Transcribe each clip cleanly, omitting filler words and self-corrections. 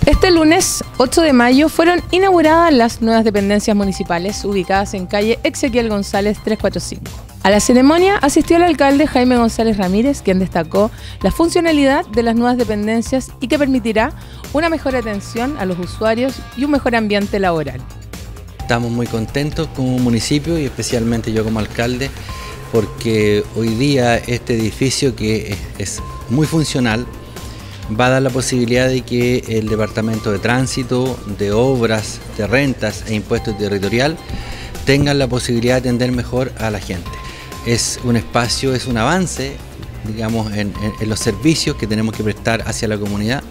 Este lunes 8 de mayo fueron inauguradas las nuevas dependencias municipales ubicadas en calle Ezequiel González 345. A la ceremonia asistió el alcalde Jaime González Ramírez, quien destacó la funcionalidad de las nuevas dependencias y que permitirá una mejor atención a los usuarios y un mejor ambiente laboral. Estamos muy contentos como municipio y especialmente yo como alcalde, porque hoy día este edificio, que es muy funcional, va a dar la posibilidad de que el Departamento de Tránsito, de Obras, de Rentas e Impuestos Territorial tengan la posibilidad de atender mejor a la gente. Es un espacio, es un avance, digamos, en los servicios que tenemos que prestar hacia la comunidad.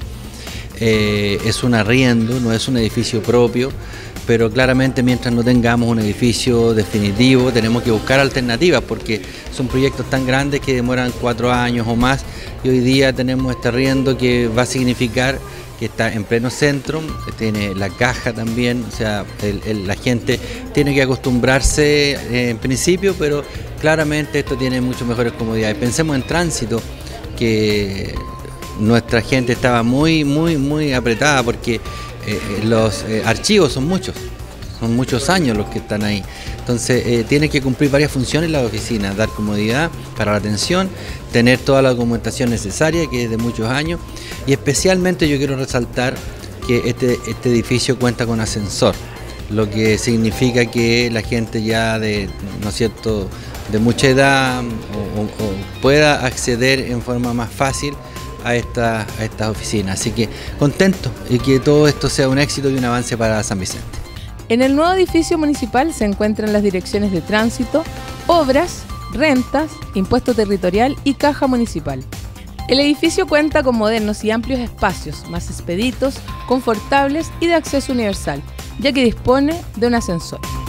Es un arriendo, no es un edificio propio, pero claramente mientras no tengamos un edificio definitivo tenemos que buscar alternativas, porque son proyectos tan grandes que demoran 4 años o más, y hoy día tenemos este arriendo que va a significar que está en pleno centro, tiene la caja también, o sea, la gente tiene que acostumbrarse en principio, pero claramente esto tiene mucho mejores comodidades. Pensemos en tránsito, que nuestra gente estaba muy apretada porque los archivos son muchos años los que están ahí. Entonces tiene que cumplir varias funciones la oficina: dar comodidad para la atención, tener toda la documentación necesaria, que es de muchos años, y especialmente yo quiero resaltar que este edificio cuenta con ascensor, lo que significa que la gente ya de mucha edad o pueda acceder en forma más fácil a estas oficinas. Así que contento y que todo esto sea un éxito y un avance para San Vicente. En el nuevo edificio municipal se encuentran las direcciones de Tránsito, Obras, Rentas, Impuesto Territorial y Caja Municipal. El edificio cuenta con modernos y amplios espacios, más expeditos, confortables y de acceso universal, ya que dispone de un ascensor.